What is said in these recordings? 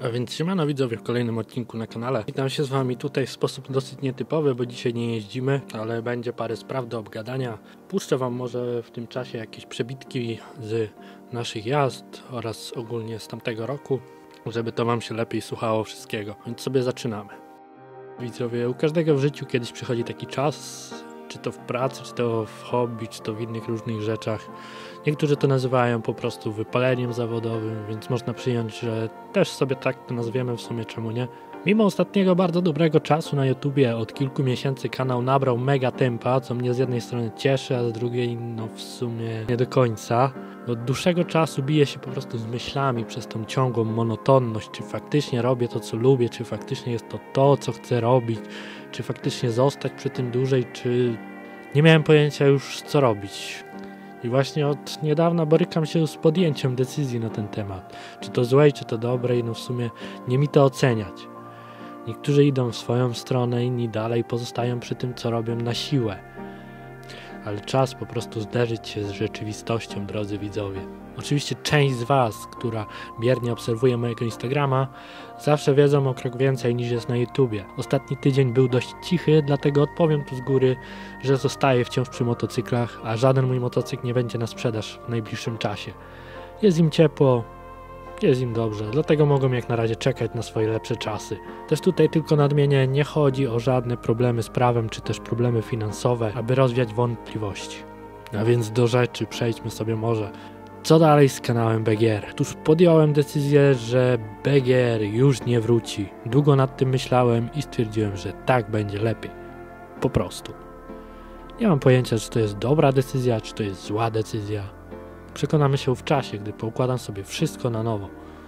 A więc siemano widzowie w kolejnym odcinku na kanale. Witam się z wami tutaj w sposób dosyć nietypowy, bo dzisiaj nie jeździmy, ale będzie parę spraw do obgadania. Puszczę wam może w tym czasie jakieś przebitki z naszych jazd oraz ogólnie z tamtego roku, żeby to wam się lepiej słuchało wszystkiego. Więc sobie zaczynamy. Widzowie, u każdego w życiu kiedyś przychodzi taki czas, czy to w pracy, czy to w hobby, czy to w innych różnych rzeczach. Niektórzy to nazywają po prostu wypaleniem zawodowym, więc można przyjąć, że też sobie tak to nazwiemy w sumie, czemu nie. Mimo ostatniego bardzo dobrego czasu na YouTubie, od kilku miesięcy kanał nabrał mega tempa, co mnie z jednej strony cieszy, a z drugiej no w sumie nie do końca. Od dłuższego czasu biję się po prostu z myślami przez tą ciągłą monotonność, czy faktycznie robię to, co lubię, czy faktycznie jest to, co chcę robić, czy faktycznie zostać przy tym dłużej, czy nie miałem pojęcia już, co robić. I właśnie od niedawna borykam się z podjęciem decyzji na ten temat. Czy to złej, czy to dobrej, no w sumie nie mi to oceniać. Niektórzy idą w swoją stronę, inni dalej pozostają przy tym, co robią na siłę. Ale czas po prostu zderzyć się z rzeczywistością, drodzy widzowie. Oczywiście część z was, która biernie obserwuje mojego Instagrama, zawsze wiedzą o krok więcej niż jest na YouTubie. Ostatni tydzień był dość cichy, dlatego odpowiem tu z góry, że zostaję wciąż przy motocyklach, a żaden mój motocykl nie będzie na sprzedaż w najbliższym czasie. Jest im ciepło, jest im dobrze, dlatego mogą jak na razie czekać na swoje lepsze czasy. Też tutaj tylko nadmienię, nie chodzi o żadne problemy z prawem, czy też problemy finansowe, aby rozwiać wątpliwości. A więc do rzeczy przejdźmy sobie może. Co dalej z kanałem BGR? Otóż podjąłem decyzję, że BGR już nie wróci. Długo nad tym myślałem i stwierdziłem, że tak będzie lepiej. Po prostu. Nie mam pojęcia, czy to jest dobra decyzja, czy to jest zła decyzja. Przekonamy się w czasie, gdy poukładam sobie wszystko na nowo.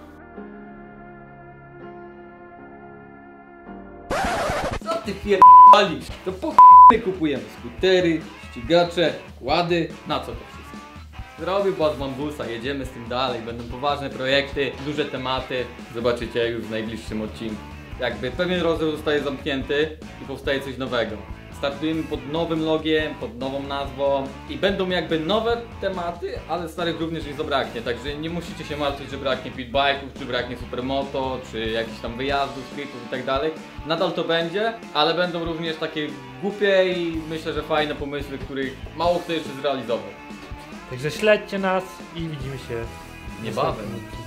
Co ty pierdolisz? To po chuj kupujemy skutery, ścigacze, kłady. Na co to wszystko? Zrobił was bambusa, jedziemy z tym dalej. Będą poważne projekty, duże tematy. Zobaczycie już w najbliższym odcinku. Jakby pewien rozdział zostaje zamknięty i powstaje coś nowego. Startujemy pod nowym logiem, pod nową nazwą i będą jakby nowe tematy, ale starych również nie zabraknie, także nie musicie się martwić, że braknie pitbike'ów, czy braknie supermoto, czy jakichś tam wyjazdów, streetów i tak dalej. Nadal to będzie, ale będą również takie głupie i myślę, że fajne pomysły, których mało kto jeszcze zrealizował. Także śledźcie nas i widzimy się niebawem.